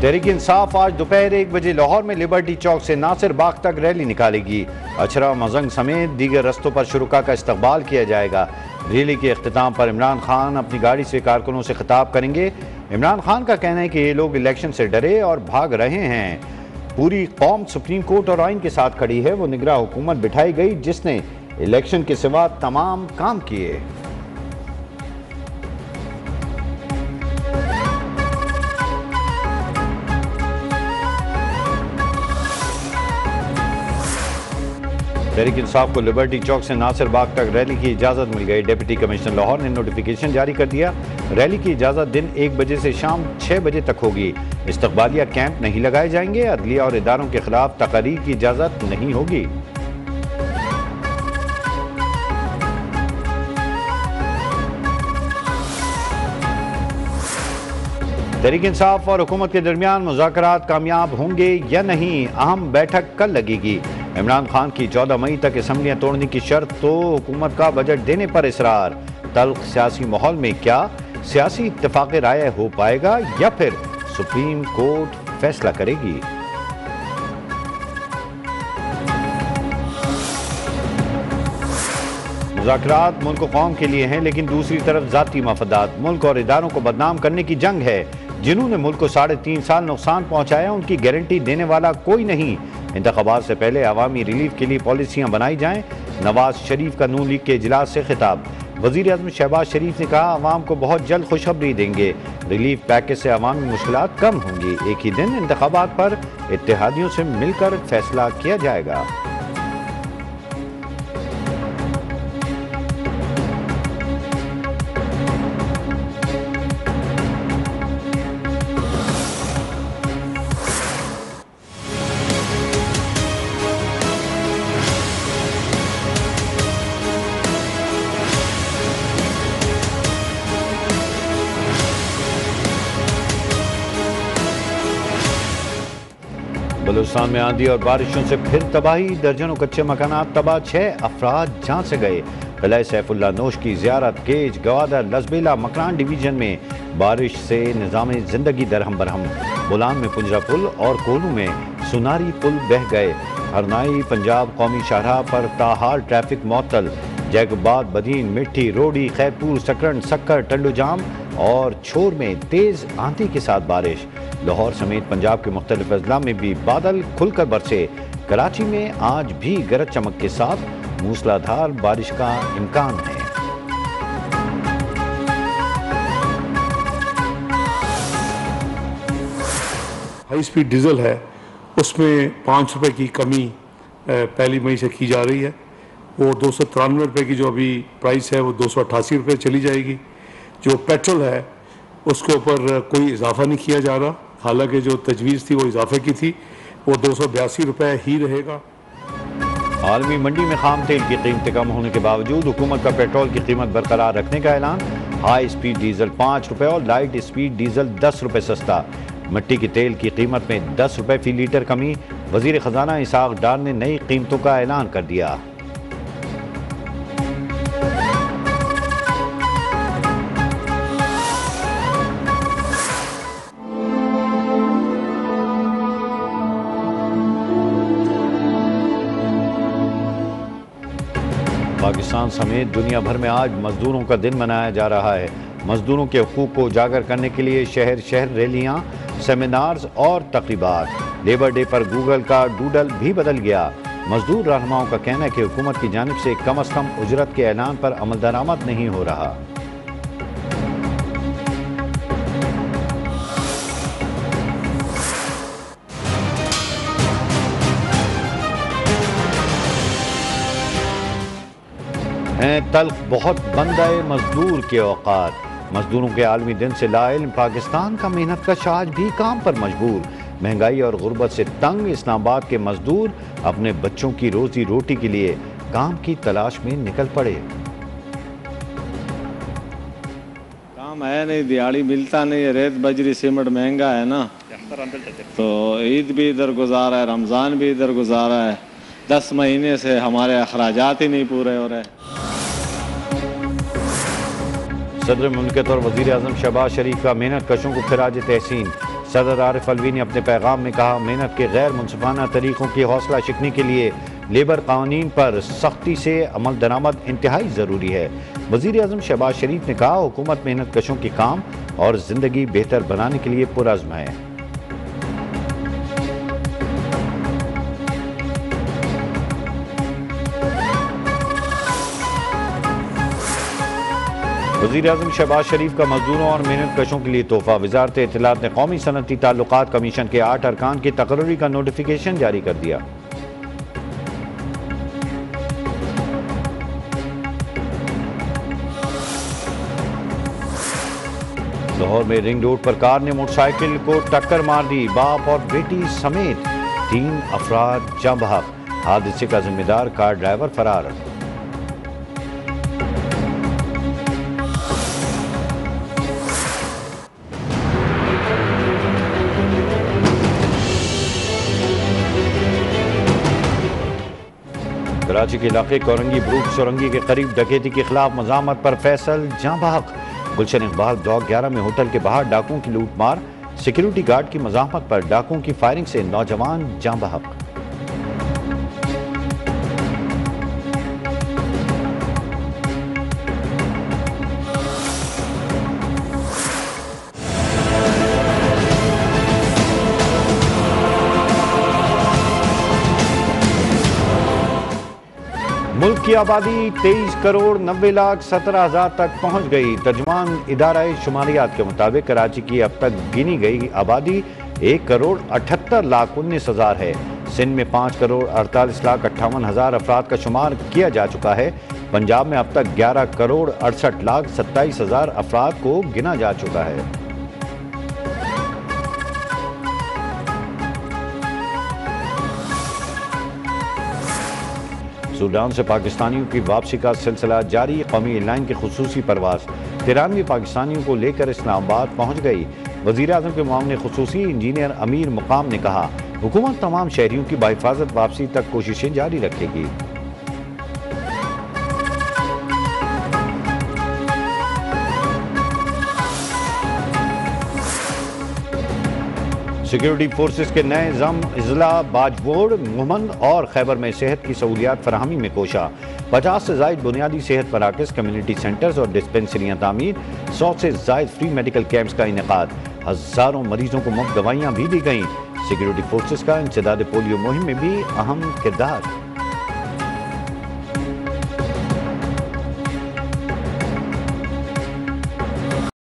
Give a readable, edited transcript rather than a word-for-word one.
तहरीक इंसाफ आज दोपहर 1 बजे लाहौर में लिबर्टी चौक से नासिर बाग तक रैली निकालेगी। अछरा मजंग समेत दीगर रस्तों पर शुरुका का इस्तकबाल किया जाएगा। रैली के अख्तिताम पर इमरान खान अपनी गाड़ी से कारकुनों से खिताब करेंगे। इमरान खान का कहना है कि ये लोग इलेक्शन से डरे और भाग रहे हैं। पूरी कौम सुप्रीम कोर्ट और आइन के साथ खड़ी है। वो निगरां हुकूमत बिठाई गई जिसने इलेक्शन के सिवा तमाम काम किए। तहरीक इंसाफ को लिबर्टी चौक से नासिर बाग तक रैली की इजाज़त मिल गई। डिप्टी कमिश्नर लाहौर ने नोटिफिकेशन जारी कर दिया। रैली की इजाज़त दिन 1 बजे से शाम 6 बजे तक होगी। इस्तकबालिया कैंप नहीं लगाए जाएंगे। अदलिया और इदारों के खिलाफ तकरीर की इजाज़त नहीं होगी। तहरीक इंसाफ और हुकूमत के दरमियान मुज़ाकरात कामयाब होंगे या नहीं, अहम बैठक कल लगेगी। इमरान खान की 14 मई तक असम्बलियाँ तोड़ने की शर्त तो हुकूमत का बजट देने पर इसरार। तल्ख सियासी माहौल में क्या सियासी इत्तेफाक राय हो पाएगा या फिर सुप्रीम कोर्ट फैसला करेगी। मुज़ाकरात मुल्क व कौम के लिए हैं, लेकिन दूसरी तरफ जाती मफादात, मुल्क और इदारों को बदनाम करने की जंग है। जिन्होंने मुल्क को 3.5 साल नुकसान पहुंचाया उनकी गारंटी देने वाला कोई नहीं। इंतखाबात से पहले अवामी रिलीफ के लिए पॉलिसियां बनाई जाएं। नवाज शरीफ का नून लीग के इजलास से खिताब। वज़ीर आज़म शहबाज शरीफ ने कहा अवाम को बहुत जल्द खुशखबरी देंगे। रिलीफ पैकेज से अवामी मुश्किलात कम होंगी। एक ही दिन इंतखाबात पर इत्तेहादियों से मिलकर फैसला किया जाएगा। बलूचिस्तान में आंधी और बारिशों से फिर तबाही, दर्जनों कच्चे मकानात तबाह, 6 अफराद जान से गए। किला सैफुल्ला नोश की ज़ियारत, केज, गवादर, लसबेला, मकरान डिवीजन में बारिश से निज़ाम जिंदगी दरहम बरहम। बोलान में पुंजरा पुल और कोलू में सुनारी पुल बह गए। हरनाई पंजाब कौमी शाहराह पर ताहाल ट्रैफिक मअतल। जैकबाद, बदीन, मिट्टी, रोडी, खैरपुर, सकरन, सक्कर, टंडू जाम और छोर में तेज आंधी के साथ बारिश। लाहौर समेत पंजाब के मुख्तलिफ अजला में भी बादल खुलकर बरसे। कराची में आज भी गरज चमक के साथ मूसलाधार बारिश का इम्कान है। हाई स्पीड डीजल है, उसमें 5 रुपए की कमी 1 मई से की जा रही है। वो 293 रुपये की जो अभी प्राइस है वो 288 रुपये चली जाएगी। जो पेट्रोल है उसके ऊपर कोई इजाफा नहीं किया जा रहा, हालांकि जो तजवीज़ थी वो इजाफे की थी, वो 282 रुपये ही रहेगा। आलमी मंडी में खाम तेल की कीमतें कम होने के बावजूद हुकूमत का पेट्रोल की कीमत बरकरार रखने का ऐलान। हाई स्पीड डीजल 5 रुपये और लाइट स्पीड डीजल 10 रुपये सस्ता। मिट्टी के तेल की कीमत में 10 रुपये फी लीटर कमी। वजीर खजाना इसाक डार ने नई कीमतों का ऐलान कर दिया। पाकिस्तान समेत दुनिया भर में आज मजदूरों का दिन मनाया जा रहा है। मजदूरों के हुकूक को उजागर करने के लिए शहर शहर रैलियां, सेमिनार्स और तकरीबात। लेबर डे पर गूगल का डूडल भी बदल गया। मजदूर रहनुमाओं का कहना है कि हुकूमत की जानिब से कम अज कम उजरत के ऐलान पर अमल दरामद नहीं हो रहा। हैं तल्ख बहुत बंद है मजदूर के औकात। मजदूरों के आलमी दिन से लाइल्म पाकिस्तान का मेहनत कश आज भी काम पर मजबूर। महंगाई और गुर्बत से तंग इस्लामाबाद के मजदूर अपने बच्चों की रोजी रोटी के लिए काम की तलाश में निकल पड़े। काम है नहीं, दिहाड़ी मिलता नहीं है, रेत बजरी सीमेंट महंगा है ना, तो ईद भी इधर गुजारा है, रमज़ान भी इधर गुजारा है। 10 महीने से हमारे अखराजात ही नहीं पूरे हो रहे। सदर मुमलिकत और वज़ीर आज़म शहबाज शरीफ का मेहनत कशों को खिराज तहसीन। सदर आरिफ अलवी ने अपने पैगाम में कहा, मेहनत के गैर मुनसिफाना तरीकों की हौसला शिकनी के लिए लेबर कानून पर सख्ती से अमल दरामद इंतहाई ज़रूरी है। वज़ीर आज़म शहबाज शरीफ ने कहा, हुकूमत मेहनत कशों की काम और ज़िंदगी बेहतर बनाने के लिए पुरअज़्म है। वज़ीर आज़म शहबाज शरीफ का मजदूरों और मेहनत कशों के लिए तोहफा। वज़ारत इत्तलात ने कौमी सनअती ताल्लुकात कमीशन के 8 अरकान की तकर्री का नोटिफिकेशन जारी कर दिया। लाहौर में रिंग रोड पर कार ने मोटरसाइकिल को टक्कर मार दी। बाप और बेटी समेत 3 अफराद जाँ बहक। हादसे का जिम्मेदार कार ड्राइवर फरार। कराची के इलाके कोरंगी ब्रूक सुरंगी के करीब डकैती के खिलाफ मज़ामत पर फैसल जाँ बहक। गुलशन इकबाल ब्लॉक 11 में होटल के बाहर डाकुओं की लूट मार। सिक्योरिटी गार्ड की मज़ामत पर डाकुओं की फायरिंग से नौजवान जाँ बहक। मुल्क की आबादी 23 करोड़ 90 लाख 17 हजार तक पहुंच गई। तर्जुमान इदारा शुमारियात के मुताबिक कराची की अब तक गिनी गई आबादी 1 करोड़ 78 लाख 19 हजार है। सिंध में 5 करोड़ 48 लाख 58 हजार अफराद का शुमार किया जा चुका है। पंजाब में अब तक 11 करोड़ 68 लाख 27 हजार अफराद को गिना जा चुका है। सूडान से पाकिस्तानियों की वापसी का सिलसिला जारी। कौमी लाइन की खुसूसी परवाज 93 पाकिस्तानियों को लेकर इस्लामाबाद पहुंच गई। वज़ीर आज़म के मामले खुसूसी इंजीनियर अमीर मुकाम ने कहा, हुकूमत तमाम शहरियों की बाहिफाजत वापसी तक कोशिशें जारी रखेगी। सिक्योरिटी फोर्सेस के नए अजला बाजवोड़ मुहम्मद और खैबर में सेहत की सहूलियात फराहमी में कोशा। 50 से जायद बुनियादी सेहत मराकज़, कम्युनिटी सेंटर्स और डिस्पेंसरियाँ तामीर। 100 से जायद फ्री मेडिकल कैंप्स का इनेकाद। हज़ारों मरीजों को मुफ्त दवाइयाँ भी दी गईं। सिक्योरिटी फोर्सेस का इंसदाद पोलियो मुहिम में भी अहम किरदार।